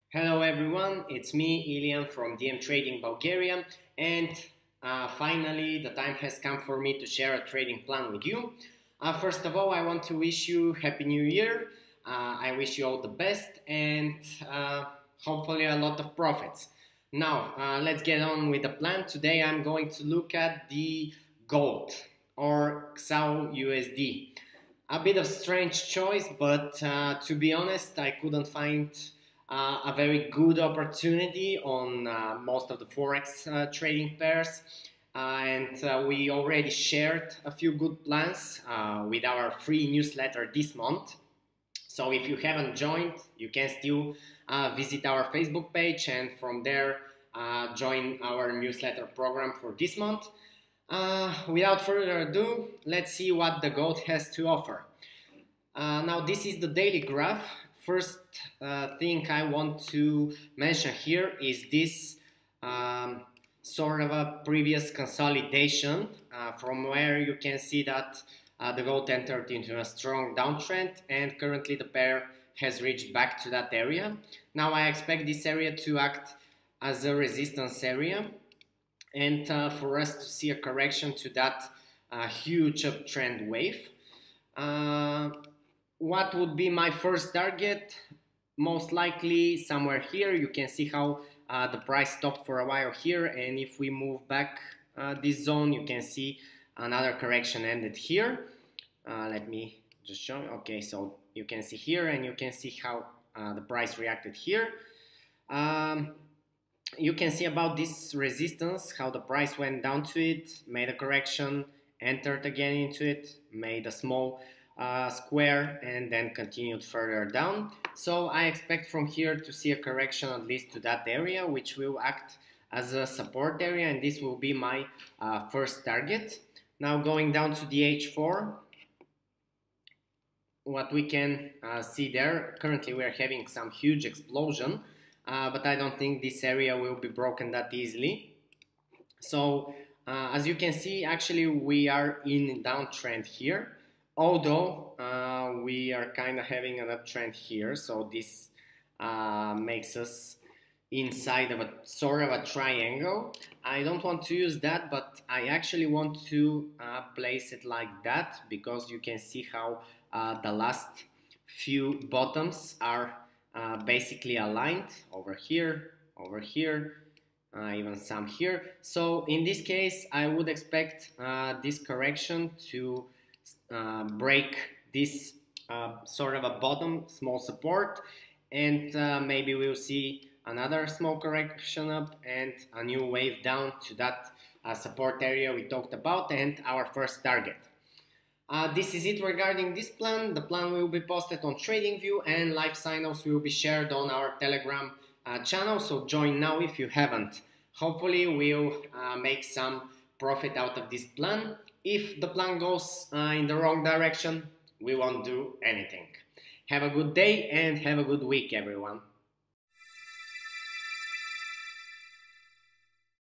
Hello everyone, it's me, Ilian from DM Trading Bulgaria, and finally the time has come for me to share a trading plan with you. First of all, I want to wish you Happy New Year. I wish you all the best and hopefully a lot of profits. Now, let's get on with the plan. Today I'm going to look at the gold or XAU USD. A bit of strange choice, but to be honest, I couldn't find a very good opportunity on most of the forex trading pairs, and we already shared a few good plans with our free newsletter this month. So if you haven't joined, you can still visit our Facebook page and from there join our newsletter program for this month. Without further ado, let's see what the gold has to offer. Now this is the daily graph. First thing I want to mention here is this sort of a previous consolidation from where you can see that the gold entered into a strong downtrend and currently the pair has reached back to that area. Now I expect this area to act as a resistance area and for us to see a correction to that huge uptrend wave. What would be my first target? Most likely somewhere here. You can see how the price stopped for a while here, and if we move back this zone, you can see another correction ended here. Let me just show you. Okay, so you can see here and you can see how the price reacted here. You can see about this resistance, how the price went down to it, made a correction, entered again into it, made a small square and then continued further down. So I expect from here to see a correction at least to that area, which will act as a support area, and this will be my first target. Now going down to the H4, what we can see there, currently we are having some huge explosion, but I don't think this area will be broken that easily. So as you can see, actually we are in downtrend here. Although we are kind of having an uptrend here, so this makes us inside of a sort of a triangle. I don't want to use that, but I actually want to place it like that because you can see how the last few bottoms are basically aligned over here, even some here. So in this case, I would expect this correction to break this sort of a bottom, small support, and maybe we'll see another small correction up and a new wave down to that support area we talked about and our first target. This is it regarding this plan. The plan will be posted on TradingView and live sign-offs will be shared on our Telegram channel, so join now if you haven't. Hopefully we'll make some profit out of this plan. If the plan goes in the wrong direction, we won't do anything. Have a good day and have a good week, everyone.